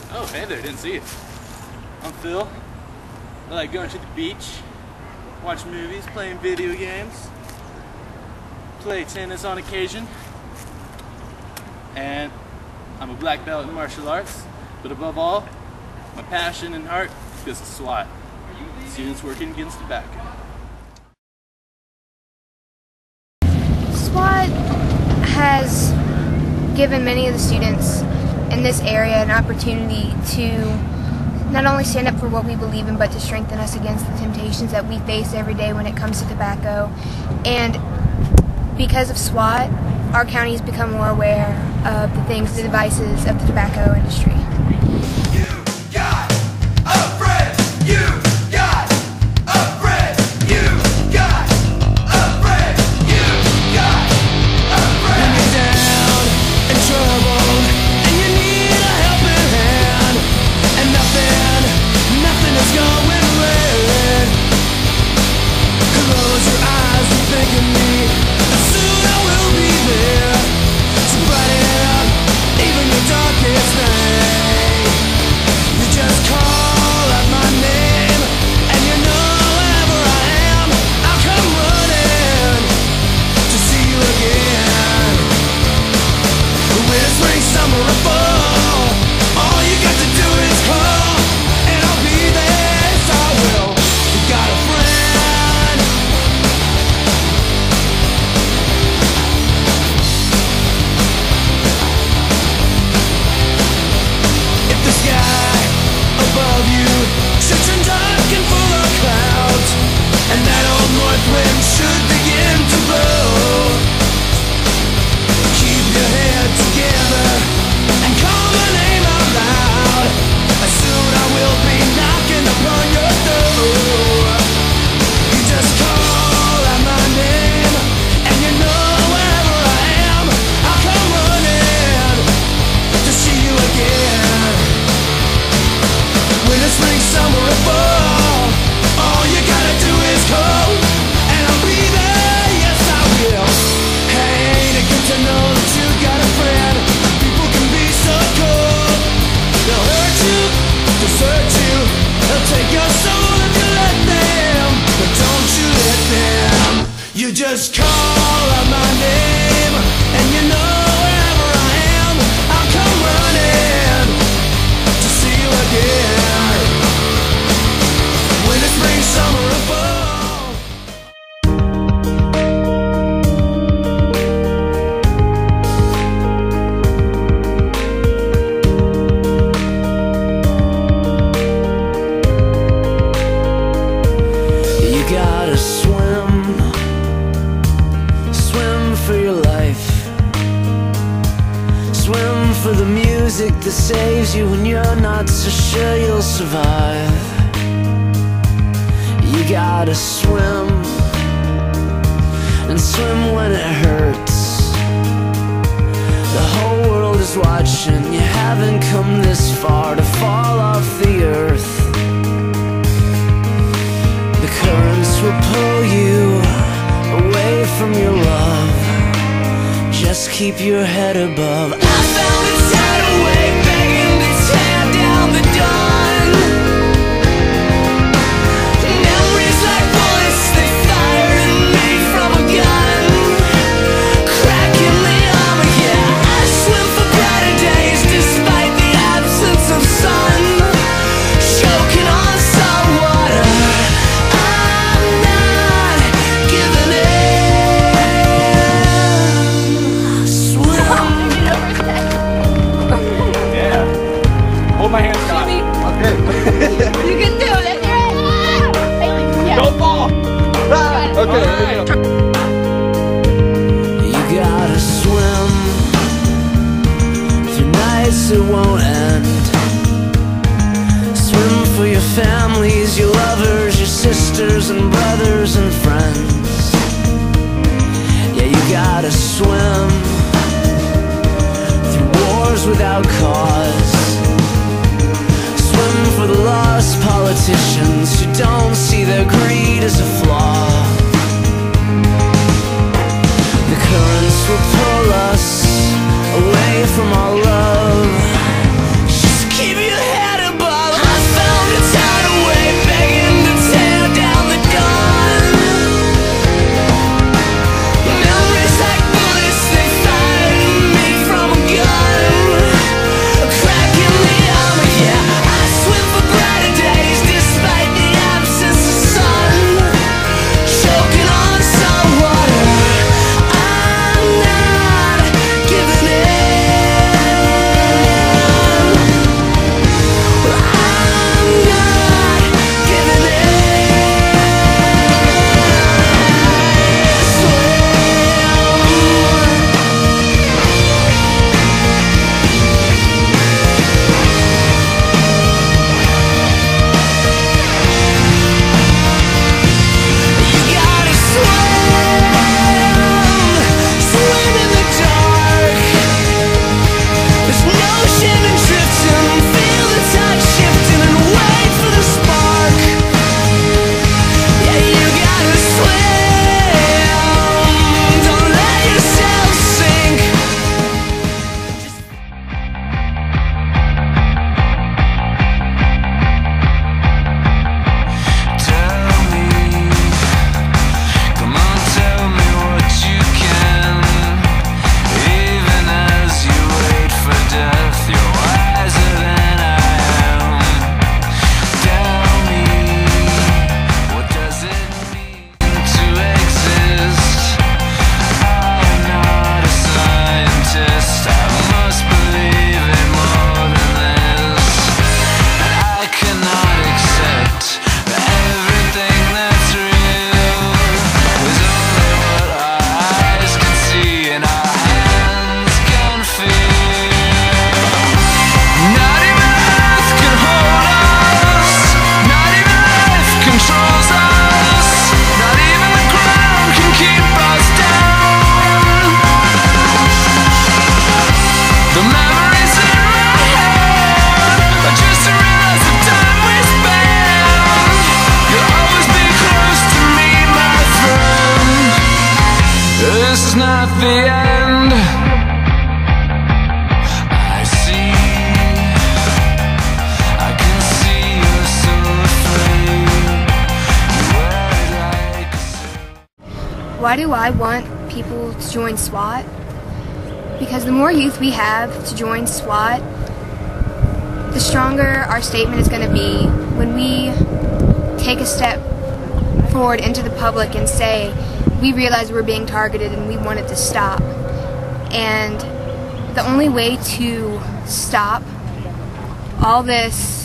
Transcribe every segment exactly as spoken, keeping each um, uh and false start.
Oh, hey there, didn't see you. I'm Phil. I like going to the beach, watch movies, playing video games, play tennis on occasion, and I'm a black belt in martial arts, but above all, my passion and heart is SWAT, Students Working Against Tobacco. SWAT has given many of the students in this area an opportunity to not only stand up for what we believe in, but to strengthen us against the temptations that we face every day when it comes to tobacco. And because of SWAT, our county has become more aware of the things, the devices of the tobacco industry. You just call out my name, and you know wherever I am, I'll come running to see you again. Winter, spring, summer, or fall. You gotta swim for your life. Swim for the music that saves you when you're not so sure you'll survive. You gotta swim, and swim when it hurts. The whole world is watching. You haven't come this far to fall off the earth. The currents will pull you away from your love. Just keep your head above. I found a tidal wave begging to tear down the dawn. Memories like bullets, they fire at me from a gun. Cracking the armor, yeah. I swim for brighter days despite the absence of sun. Choking on salt water, I'm not giving in. Hold my hand, Scott. Okay. You can do it, right? Don't fall! Ah, okay, here we go. You gotta swim through nights that won't end. Swim for your families, your lovers, your sisters and brothers and friends. Yeah, you gotta swim through wars without cause. Swim for the lost politicians who don't see their greed as a flaw. The currents will pull us away from our love. Just keep your not the end. I see, I can see you're so afraid. You wear it like a suit. Why do I want people to join SWAT? Because the more youth we have to join SWAT, the stronger our statement is going to be when we take a step forward into the public and say, we realize we're being targeted and we want it to stop. And the only way to stop all this,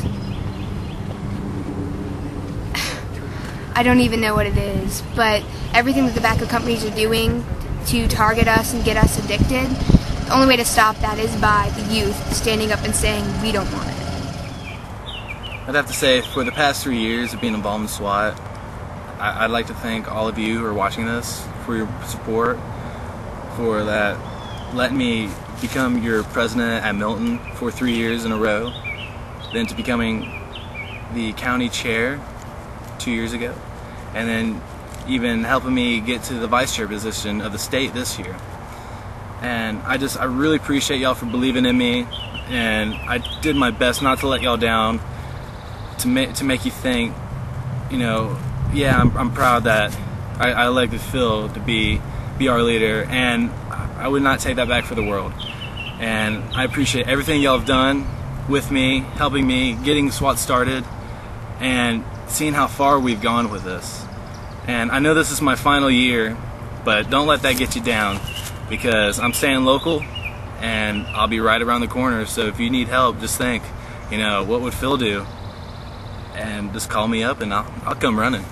I don't even know what it is, but everything that the tobacco companies are doing to target us and get us addicted, the only way to stop that is by the youth standing up and saying, we don't want it. I'd have to say, for the past three years of being involved in SWAT, I'd like to thank all of you who are watching this for your support, for that letting me become your president at Milton for three years in a row, then to becoming the county chair two years ago, and then even helping me get to the vice chair position of the state this year. And I just, I really appreciate y'all for believing in me, and I did my best not to let y'all down, to make to make you think, you know, yeah, I'm, I'm proud that I, I elected Phil to be be our leader, and I would not take that back for the world. And I appreciate everything y'all have done with me, helping me, getting SWAT started, and seeing how far we've gone with this. And I know this is my final year, but don't let that get you down, because I'm staying local, and I'll be right around the corner. So if you need help, just think, you know, what would Phil do? And just call me up and I'll, I'll come running.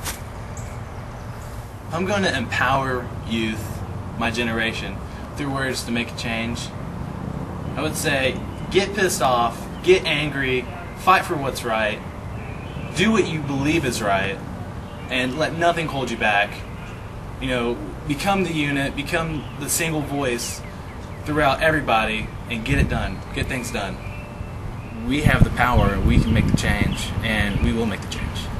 I'm going to empower youth, my generation, through words to make a change. I would say, get pissed off, get angry, fight for what's right, do what you believe is right, and let nothing hold you back. You know, become the unit, become the single voice throughout everybody, and get it done, get things done. We have the power, we can make the change, and we will make the change.